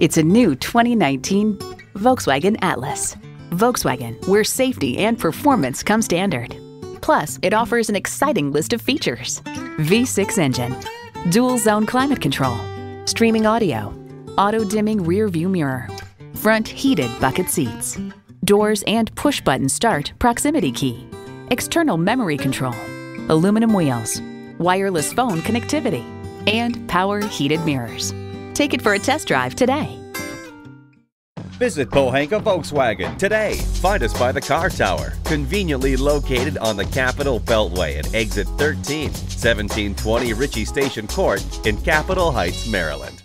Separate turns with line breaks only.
It's a new 2019 Volkswagen Atlas. Volkswagen, where safety and performance come standard. Plus, it offers an exciting list of features. V6 engine, dual zone climate control, streaming audio, auto-dimming rear view mirror, front heated bucket seats, doors and push-button start proximity key, external memory control, aluminum wheels, wireless phone connectivity, and power heated mirrors. Take it for a test drive today.
Visit Pohanka Volkswagen today. Find us by the car tower, conveniently located on the Capitol Beltway at exit 13, 1720 Ritchie Station Court in Capitol Heights, Maryland.